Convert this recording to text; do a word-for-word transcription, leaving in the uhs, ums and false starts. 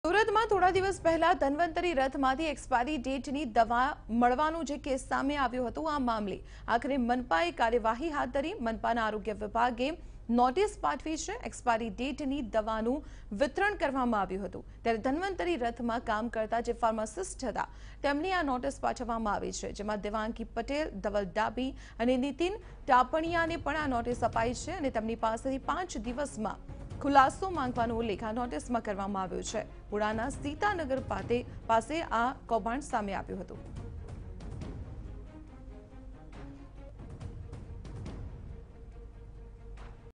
સુરતમાં થોડા દિવસ પહેલા ધન્વંતરી રથમાંથી એક્સપાયરી ડેટની દવા મળવાનો જે કેસ સામે આવ્યો હતો, આ મામલે આખરે મનપાએ કાર્યવાહી હાથ ધરી મનપાના આરોગ્ય વિભાગે નોટિસ પાઠવી છે। એક્સપાયરી ડેટની દવાનું વિતરણ કરવામાં આવ્યું હતું, ત્યારે ધન્વંતરી રથમાં કામ કરતા જે ફાર્માસિસ્ટ હતા તેમની આ નોટિસ પાઠવવામાં આવી છે, જેમાં દેવાંગી પટેલ, ધવલ ડાબી અને નીતિન ટાપણિયાને પણ આ નોટિસ અપાઈ છે અને તેમની પાસેથી પાંચ દિવસમાં ખુલાસો માંગવાનો ઉલ્લેખ આ નોટિસમાં કરવામાં આવ્યો છે। પુણાના સીતાનગર પાસે આ કૌભાંડ સામે આવ્યું હતું।